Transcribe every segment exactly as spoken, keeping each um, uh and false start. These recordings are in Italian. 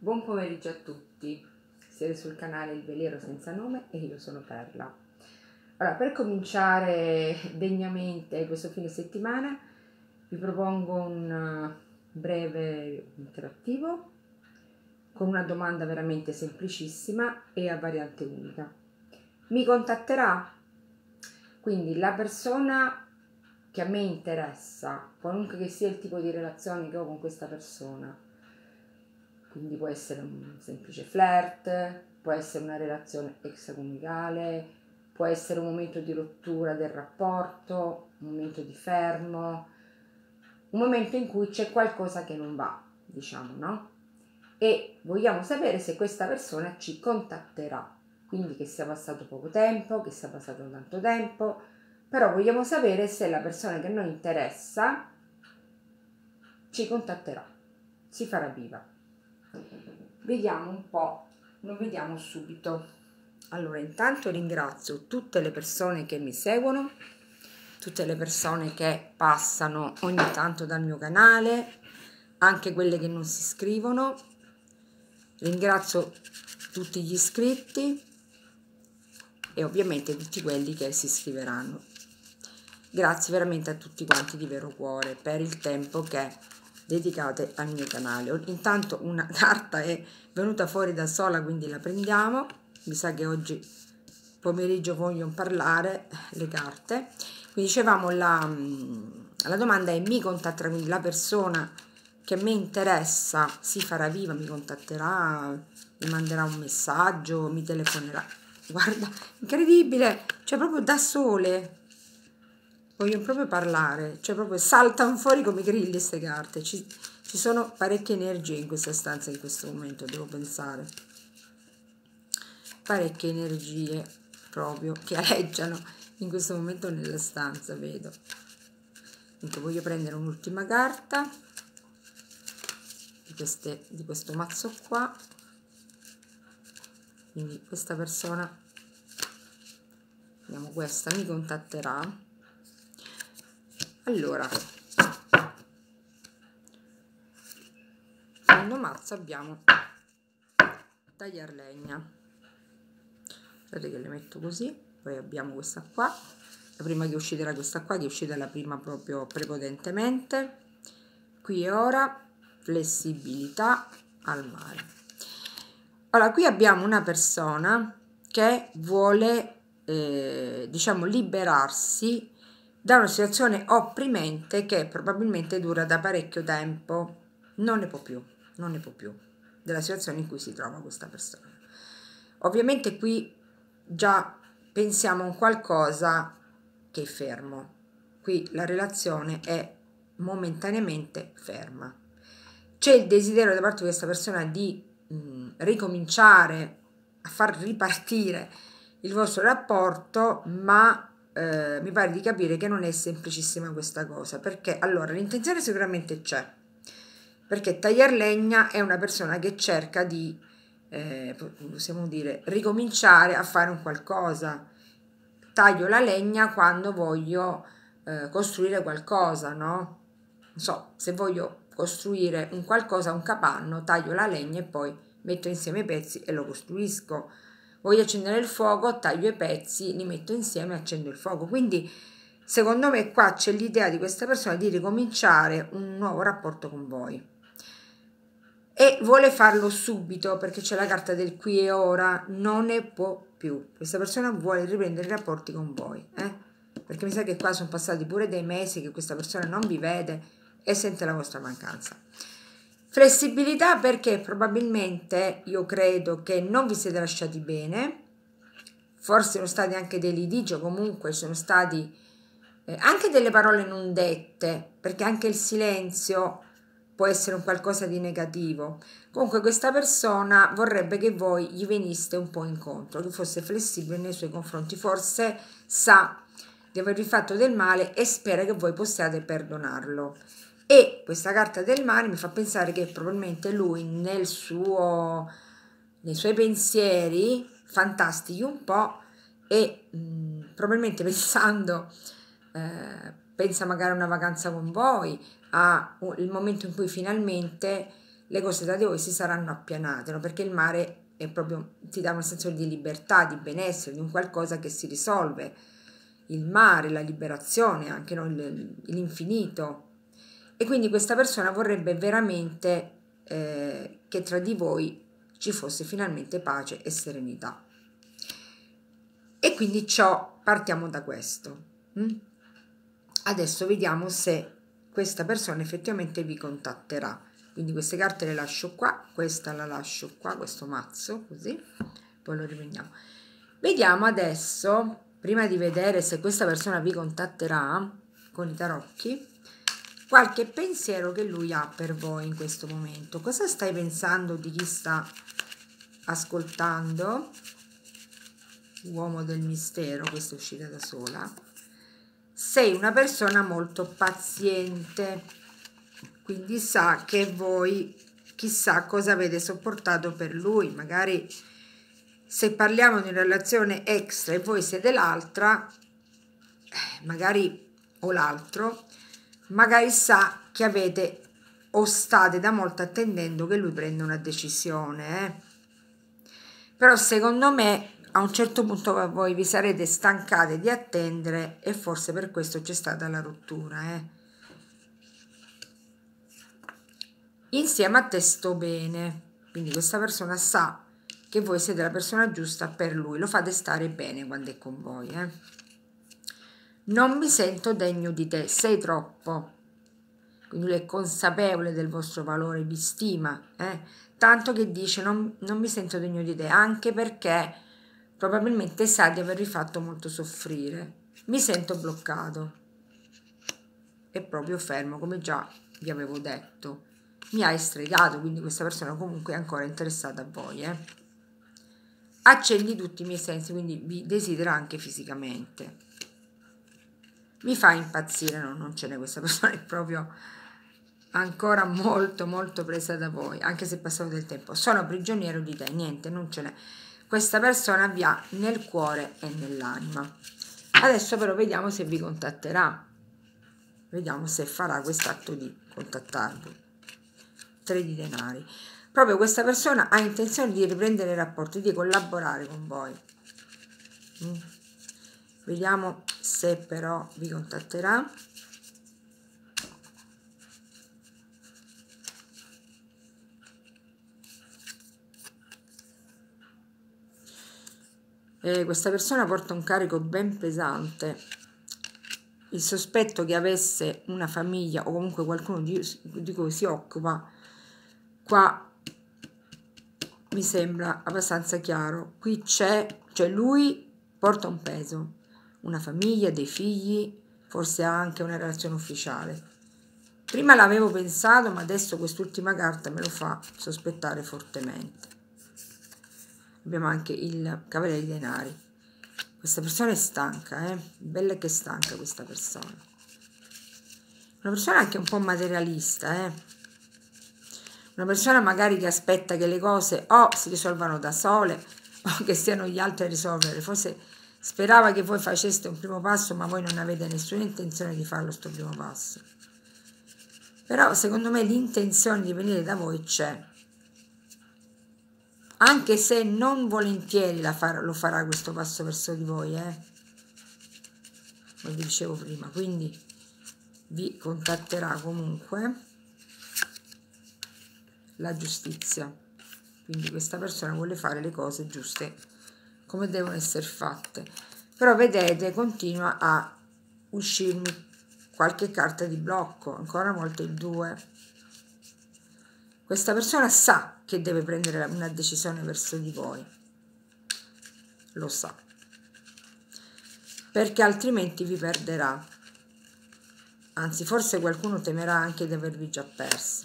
Buon pomeriggio a tutti, siete sul canale Il Velero Senza Nome e io sono Perla. Allora, per cominciare degnamente questo fine settimana vi propongo un breve interattivo con una domanda veramente semplicissima e a variante unica. Mi contatterà? Quindi la persona che a me interessa, qualunque che sia il tipo di relazione che ho con questa persona, quindi può essere un semplice flirt, può essere una relazione extraconjugale, può essere un momento di rottura del rapporto, un momento di fermo, un momento in cui c'è qualcosa che non va, diciamo, no? E vogliamo sapere se questa persona ci contatterà, quindi che sia passato poco tempo, che sia passato tanto tempo, però vogliamo sapere se la persona che a noi interessa ci contatterà, si farà viva. Vediamo un po', lo vediamo subito. Allora, intanto ringrazio tutte le persone che mi seguono, tutte le persone che passano ogni tanto dal mio canale, anche quelle che non si iscrivono. Ringrazio tutti gli iscritti e ovviamente tutti quelli che si iscriveranno. Grazie veramente a tutti quanti di vero cuore per il tempo che dedicate al mio canale. Intanto una carta è venuta fuori da sola, quindi la prendiamo. Mi sa che oggi pomeriggio vogliono parlare le carte. Quindi dicevamo la, la domanda è: mi contatterà? Quindi la persona che mi interessa si farà viva, mi contatterà, mi manderà un messaggio, mi telefonerà. Guarda, incredibile, cioè proprio da sole vogliono proprio parlare, cioè proprio saltano fuori come grilli queste carte. Ci, ci sono parecchie energie in questa stanza in questo momento, devo pensare. Parecchie energie proprio che aleggiano in questo momento nella stanza, vedo. Quindi voglio prendere un'ultima carta di, queste, di questo mazzo qua. Quindi questa persona, vediamo, questa mi contatterà. Allora, secondo mazzo abbiamo tagliar legna. Vedete che le metto così. Poi abbiamo questa qua, la prima che è uscita era questa qua, che è uscita la prima proprio prepotentemente. Qui e ora, flessibilità al mare. Allora, qui abbiamo una persona che vuole eh, diciamo liberarsi da una situazione opprimente che probabilmente dura da parecchio tempo, non ne può più, non ne può più della situazione in cui si trova questa persona. Ovviamente qui già pensiamo a un qualcosa che è fermo, qui la relazione è momentaneamente ferma. C'è il desiderio da parte di questa persona di mh, ricominciare a far ripartire il vostro rapporto, ma Eh, mi pare di capire che non è semplicissima questa cosa, perché allora l'intenzione sicuramente c'è, perché tagliar legna è una persona che cerca di eh, possiamo dire ricominciare a fare un qualcosa. Taglio la legna quando voglio eh, costruire qualcosa, no? Non so, se voglio costruire un qualcosa, un capanno, taglio la legna e poi metto insieme i pezzi e lo costruisco. Voglio accendere il fuoco, taglio i pezzi, li metto insieme e accendo il fuoco. Quindi secondo me qua c'è l'idea di questa persona di ricominciare un nuovo rapporto con voi e vuole farlo subito, perché c'è la carta del qui e ora, non ne può più. Questa persona vuole riprendere i rapporti con voi, eh? Perché mi sa che qua sono passati pure dei mesi che questa persona non vi vede e sente la vostra mancanza. Flessibilità perché probabilmente io credo che non vi siete lasciati bene, forse sono stati anche dei litigi, comunque sono stati eh, anche delle parole non dette, perché anche il silenzio può essere un qualcosa di negativo. Comunque questa persona vorrebbe che voi gli veniste un po' incontro, che fosse flessibile nei suoi confronti, forse sa di avervi fatto del male e spera che voi possiate perdonarlo. E questa carta del mare mi fa pensare che probabilmente lui nel suo, nei suoi pensieri fantastichi un po' e mh, probabilmente pensando, eh, pensa magari a una vacanza con voi, a il momento in cui finalmente le cose tra di voi si saranno appianate, no? Perché il mare è proprio, ti dà un senso di libertà, di benessere, di un qualcosa che si risolve, il mare, la liberazione, anche no? L'infinito. E quindi questa persona vorrebbe veramente eh, che tra di voi ci fosse finalmente pace e serenità. E quindi ciò, partiamo da questo. Mm? Adesso vediamo se questa persona effettivamente vi contatterà. Quindi queste carte le lascio qua, questa la lascio qua, questo mazzo, così, poi lo riprendiamo. Vediamo adesso, prima di vedere se questa persona vi contatterà con i tarocchi, qualche pensiero che lui ha per voi in questo momento. Cosa stai pensando di chi sta ascoltando? Uomo del mistero, questa è uscita da sola. Sei una persona molto paziente, quindi sa che voi chissà cosa avete sopportato per lui. Magari se parliamo di una relazione extra e voi siete l'altra, magari o l'altro, magari sa che avete o state da molto attendendo che lui prenda una decisione, eh? Però secondo me a un certo punto voi vi sarete stancate di attendere e forse per questo c'è stata la rottura, eh? Insieme a te sto bene, quindi questa persona sa che voi siete la persona giusta per lui, lo fate stare bene quando è con voi, eh? Non mi sento degno di te, sei troppo, quindi lui è consapevole del vostro valore, vi stima, eh? Tanto che dice non, non mi sento degno di te, anche perché probabilmente sa di avervi fatto molto soffrire. Mi sento bloccato, è proprio fermo, come già vi avevo detto. Mi hai stregato, quindi questa persona comunque è ancora interessata a voi, eh? Accendi tutti i miei sensi, quindi vi desidera anche fisicamente. Mi fa impazzire, no, non ce n'è, questa persona è proprio ancora molto molto presa da voi, anche se è passato del tempo. Sono prigioniero di te, niente, non ce n'è. Questa persona vi ha nel cuore e nell'anima. Adesso però vediamo se vi contatterà, vediamo se farà quest'atto di contattarvi. Tre di denari. Proprio questa persona ha intenzione di riprendere i rapporti, di collaborare con voi. Mm. Vediamo se però vi contatterà. Eh, questa persona porta un carico ben pesante. Il sospetto che avesse una famiglia o comunque qualcuno di, di cui si occupa, qua mi sembra abbastanza chiaro. Qui c'è, cioè lui porta un peso, una famiglia, dei figli, forse anche una relazione ufficiale. Prima l'avevo pensato, ma adesso quest'ultima carta me lo fa sospettare fortemente. Abbiamo anche il Cavaliere dei Denari. Questa persona è stanca, eh? Bella che è stanca questa persona. Una persona anche un po' materialista, eh? Una persona magari che aspetta che le cose o si risolvano da sole o che siano gli altri a risolvere. Forse sperava che voi faceste un primo passo, ma voi non avete nessuna intenzione di farlo sto primo passo. Però secondo me l'intenzione di venire da voi c'è. Anche se non volentieri la far, lo farà questo passo verso di voi, eh? Come vi dicevo prima, quindi vi contatterà comunque la giustizia. Quindi questa persona vuole fare le cose giuste, come devono essere fatte. Però vedete, continua a uscirmi qualche carta di blocco, ancora una volta il due. Questa persona sa che deve prendere una decisione verso di voi, lo sa, perché altrimenti vi perderà, anzi forse qualcuno temerà anche di avervi già persi.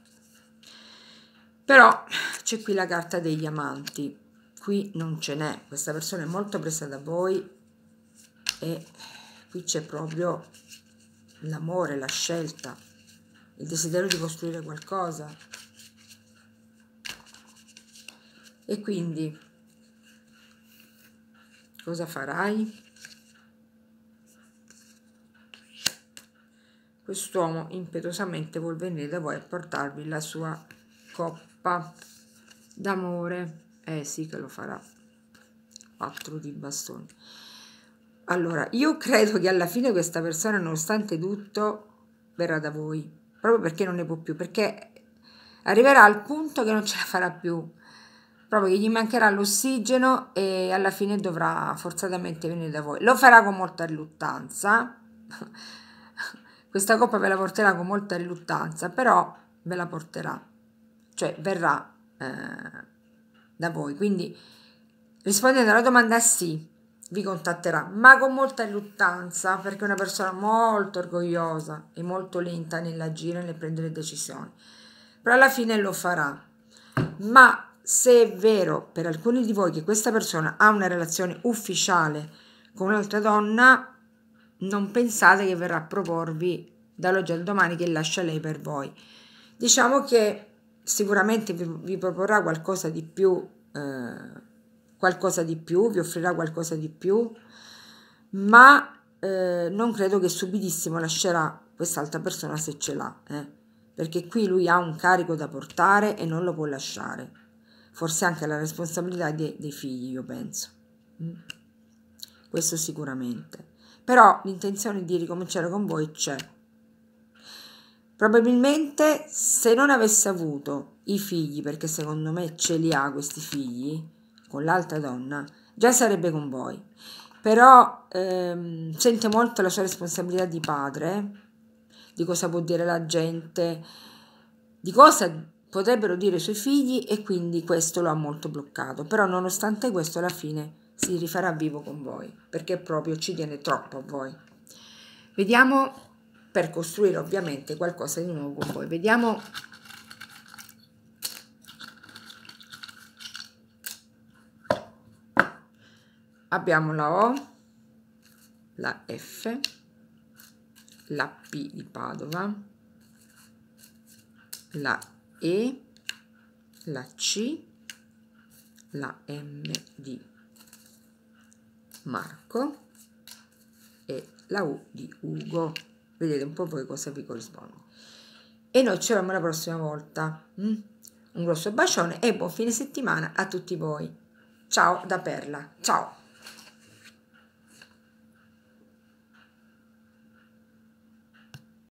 Però c'è qui la carta degli amanti, qui non ce n'è, questa persona è molto presa da voi e qui c'è proprio l'amore, la scelta, il desiderio di costruire qualcosa. E quindi cosa farai? Quest'uomo impetuosamente vuol venire da voi a portarvi la sua coppa d'amore, eh sì che lo farà, quattro di bastoni. Allora, io credo che alla fine questa persona, nonostante tutto, verrà da voi, proprio perché non ne può più, perché arriverà al punto che non ce la farà più, proprio che gli mancherà l'ossigeno e alla fine dovrà forzatamente venire da voi. Lo farà con molta riluttanza, questa coppa ve la porterà con molta riluttanza, però ve la porterà, cioè verrà eh, da voi. Quindi rispondendo alla domanda, sì, vi contatterà, ma con molta riluttanza, perché è una persona molto orgogliosa e molto lenta nell'agire e nel prendere decisioni, però alla fine lo farà. Ma se è vero per alcuni di voi che questa persona ha una relazione ufficiale con un'altra donna, non pensate che verrà a proporvi dall'oggi al domani che lascia lei per voi. Diciamo che sicuramente vi, vi proporrà qualcosa di più, eh, qualcosa di più, vi offrirà qualcosa di più, ma eh, non credo che subitissimo lascerà quest'altra persona se ce l'ha, eh, perché qui lui ha un carico da portare e non lo può lasciare, forse anche la responsabilità dei, dei figli, io penso, mm. Questo sicuramente, però l'intenzione di ricominciare con voi c'è. Probabilmente se non avesse avuto i figli, perché secondo me ce li ha questi figli con l'altra donna, già sarebbe con voi, però ehm, sente molto la sua responsabilità di padre, di cosa può dire la gente, di cosa potrebbero dire i suoi figli, e quindi questo lo ha molto bloccato. Però nonostante questo alla fine si rifarà vivo con voi, perché proprio ci tiene troppo a voi. Vediamo, per costruire ovviamente qualcosa di nuovo con voi, vediamo abbiamo la O, la F, la P di Padova, la E, la C, la M di Marco e la U di Ugo. Vedete un po' voi cosa vi corrisponde. E noi ci vediamo la prossima volta. Mm? Un grosso bacione e buon fine settimana a tutti voi. Ciao da Perla. Ciao.